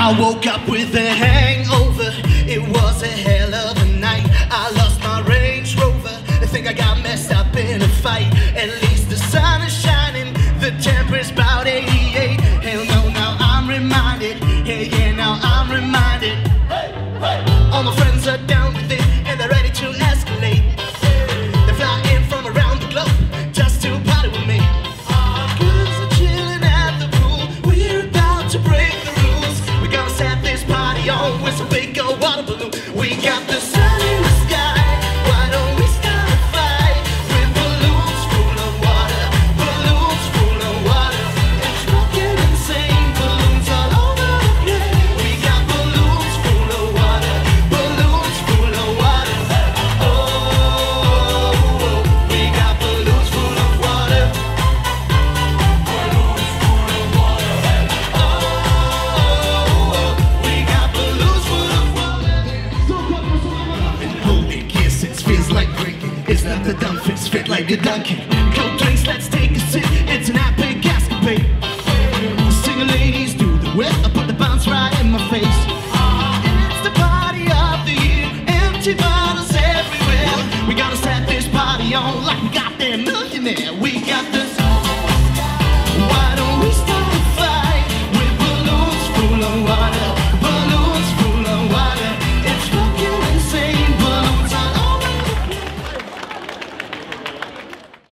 I woke up with a hangover. It was a hell of a night. I lost my Range Rover. I think I got messed up in a fight. At least the sun is shining. The temperature's about 88. Hell no, now I'm reminded. Hey, yeah, now I'm reminded. All my friends are down with it and they're ready to escalate. They fly in from around the globe just to party with me. Girls are chilling at the pool. We're about to break the rules. We're gonna set this party on with some big old water balloon. We got the sun in the sky. Why don't we start a fight with balloons full of water? Balloons full of water. It's fucking insane. Balloons all over the place. We got balloons full of water. Balloons full of water. Oh, we got balloons full of water. Balloons full of water. Oh, we got balloons full of water. Holy kisses, feels like drinking. It's not the dumb fits, fit like a Dunkin'. Cold drinks, let's take a sip. It's an happy